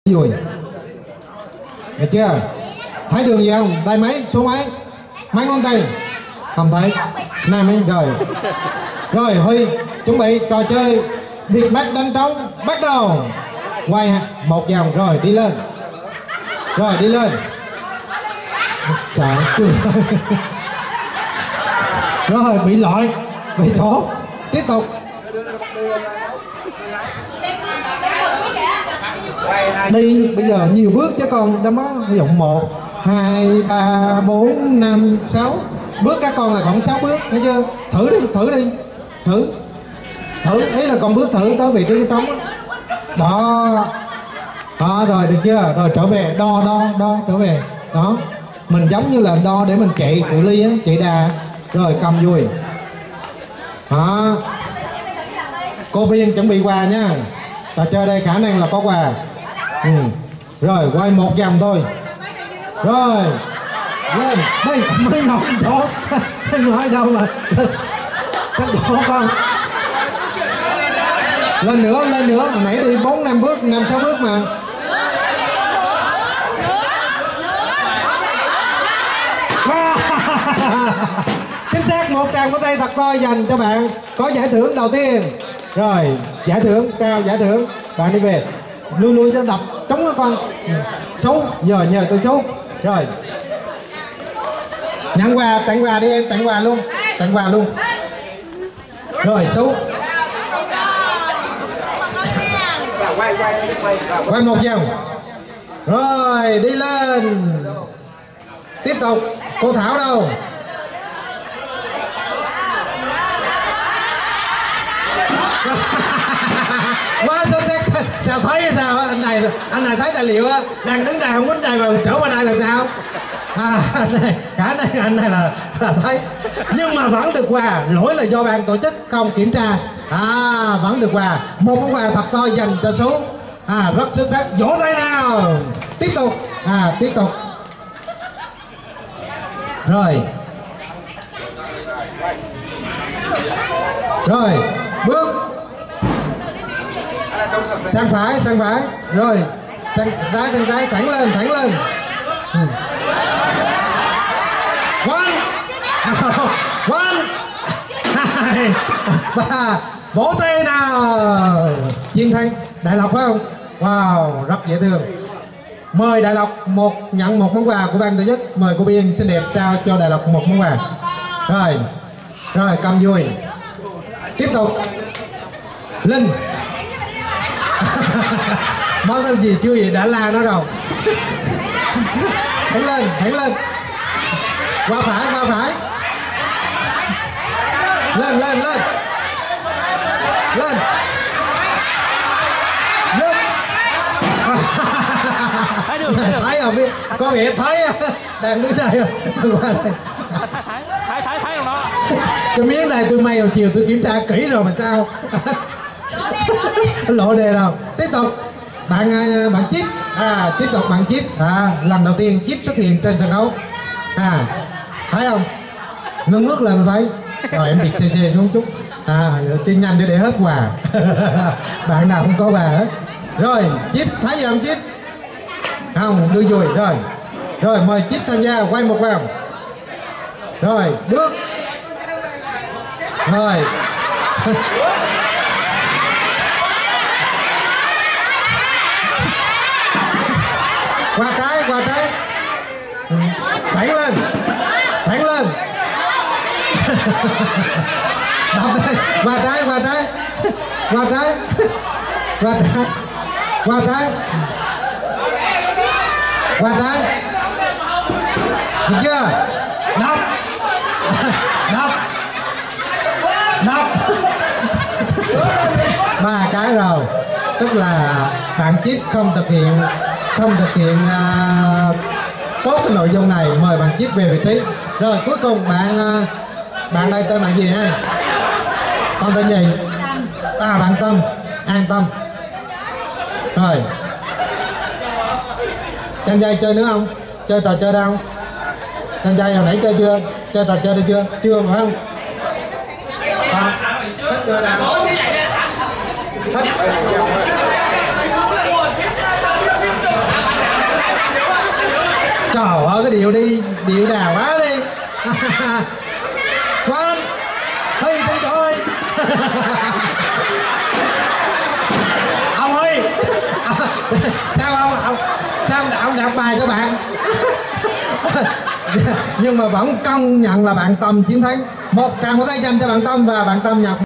Rồi. Được chưa? Thấy đường gì không? Tay mấy, số mấy? Mấy ngón tay? Không thấy. Nam ấy, rồi. Rồi Huy chuẩn bị trò chơi biệt mắt đánh trống bắt đầu. Quay một vòng rồi đi lên. Rồi đi lên. Trời chưa. Rồi bị lội, bị chỗ. Tiếp tục. Đi bây giờ nhiều bước chứ còn đâu có ví dụ 1 2 3 4 5 6 bước, các con là khoảng 6 bước, thấy chưa? Thử đi thử ý là con bước thử tới vị trí cái trống đó. Đó rồi được chưa? Rồi trở về đo trở về đó, mình giống như là đo để mình chạy cự ly á, chạy đà. Rồi cầm vui đó. Cô Biên chuẩn bị quà nha, trò chơi đây khả năng là có quà. Rồi quay một vòng thôi. Rồi lên đây mới ngồi chỗ ngồi đâu mà cái chỗ con lên nữa hồi nãy đi 4 5 bước 5 6 bước mà. Chính xác, một tràng pháo tay thật to dành cho bạn có giải thưởng đầu tiên. Rồi giải thưởng cao, giải thưởng bạn đi về lui cho đập trống đó con. Số giờ nhờ tôi số. Rồi nhận quà, tặng quà đi em, tặng quà luôn. Rồi số quay một vòng. Rồi đi lên. Tiếp tục. Cô Thảo đâu? Quá xuất sắc. Sao thấy sao anh này thấy tài liệu á, đang đứng đây không quýnh đây mà trở qua đây là sao? Anh này là thấy, nhưng mà vẫn được quà. Lỗi là do ban tổ chức không kiểm tra. Vẫn được quà, một món quà thật to dành cho số. Rất xuất sắc, vỗ tay nào. Tiếp tục. Tiếp tục. Rồi bước sang phải. Rồi sang trái thẳng lên. One 2 3 vỗ tay nào. Chiến thắng Đại Lộc phải không? Wow, rất dễ thương. Mời Đại Lộc nhận một món quà của ban tổ chức. Mời cô Biên xinh đẹp trao cho Đại Lộc một món quà. Rồi cầm vui. Tiếp tục. Linh. Món tên gì chưa gì đã la nó rồi. Thẳng lên. Qua phải. Lên. Thấy không biết có nghĩa thấy đang đứng đây không? Qua đây. Thấy không đó. Cái miếng này tôi may hồi chiều tôi kiểm tra kỹ rồi mà sao. Lộ đề đâu. Tiếp tục bạn chip. Tiếp tục bạn chip. Lần đầu tiên chip xuất hiện trên sân khấu. Thấy không? Nó ngước lên thấy. Rồi em bịt xe xuống chút. Trên nhanh để hết quà. Bạn nào không có quà hết. Rồi chip thấy gì không chip? Không, đưa vui. Rồi mời chip tham gia quay một vòng. Rồi bước. Rồi qua trái. Thẳng lên. Đọc đây. Qua trái. Được chưa? Đọc. 3 cái rồi. Tức là bạn chip không thực hiện tốt cái nội dung này. Mời bạn chip về vị trí. Rồi cuối cùng bạn đây tên bạn gì ha? Con tên gì? Bạn Tâm. An Tâm. Rồi Chanh Dây chơi nữa không? Chơi trò chơi đâu không? Chanh Dây hồi nãy chơi chưa? Chơi trò chơi đi chưa? Chưa phải không? Thích chưa nào? Thích. Trời ơi, cái điệu đà quá đi. Quên Huy trên chỗ Huy. Ông Huy, sao ông đọc bài cho bạn. Nhưng mà vẫn công nhận là bạn Tâm chiến thắng. Một tràng một tay dành cho bạn Tâm, và bạn Tâm nhập